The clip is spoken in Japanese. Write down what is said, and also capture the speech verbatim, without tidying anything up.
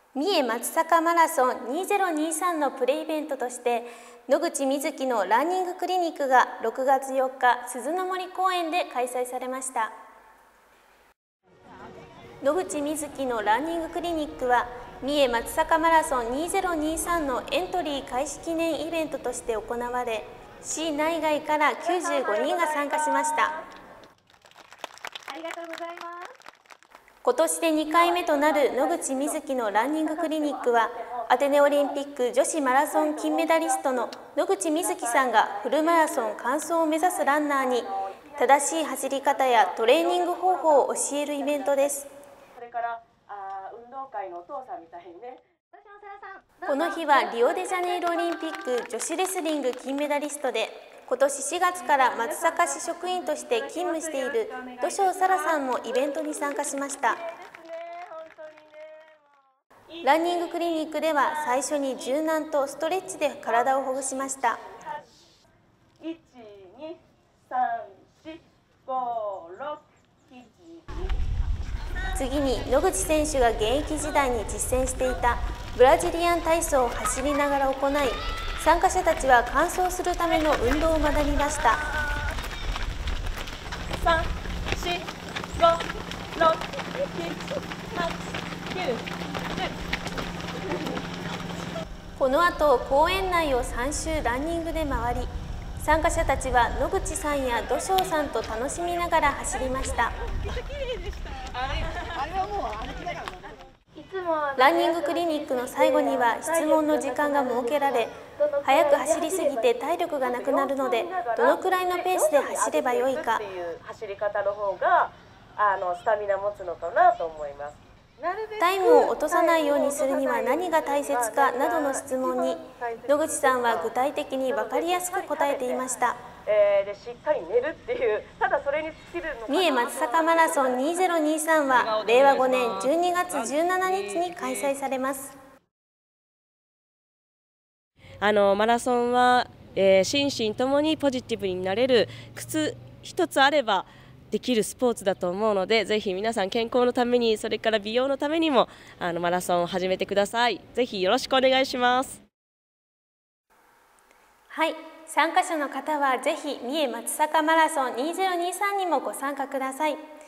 三重松阪マラソンにせんにじゅうさんのプレイベントとして野口みずきのランニングクリニックがろくがつよっか鈴の森公園で開催されました。野口みずきのランニングクリニックは三重松阪マラソンにせんにじゅうさんのエントリー開始記念イベントとして行われ、市内外からきゅうじゅうごにんが参加しました。 ありがとうございます。 今年でにかいめとなる野口みずきのランニングクリニックは、アテネオリンピック女子マラソン金メダリストの野口みずきさんがフルマラソン完走を目指すランナーに正しい走り方やトレーニング方法を教えるイベントです。 それからあ運動会のお父さんみたいにね。 この日はリオデジャネイロオリンピック女子レスリング金メダリストで、今年しがつから松阪市職員として勤務している土性沙羅さんもイベントに参加しました。ランニングクリニックでは最初に柔軟とストレッチで体をほぐしました。 いち、に、さん、し、ご、ろく、しち。 次に野口選手が現役時代に実践していたブラジリアン体操を走りながら行い、参加者たちは完走するための運動を学びました。 さん、し、ご、ろく、しち、はち、きゅう、じゅう。 この後、公園内をさん周ランニングで回り、参加者たちは野口さんや土性さんと楽しみながら走りました。ランニングクリニックの最後には質問の時間が設けられ、早く走りすぎて体力がなくなるので、どのくらいのペースで走ればよいか、 っていう走り方の方があのスタミナ持つのかなと思います。 タイムを落とさないようにするには何が大切かなどの質問に、野口さんは具体的に分かりやすく答えていました。 えー、でしっかり寝るっていう、ただそれに尽きるのかな。 三重松阪マラソンにせんにじゅうさんはれいわごねんじゅうにがつじゅうしちにちに開催されます。 あのマラソンは、えー、心身ともにポジティブになれる靴一つあればできるスポーツだと思うので、ぜひ皆さん健康のために、それから美容のためにもあのマラソンを始めてください。ぜひよろしくお願いします。 はい、参加者の方はぜひ三重松阪マラソンにせんにじゅうさんにもご参加ください。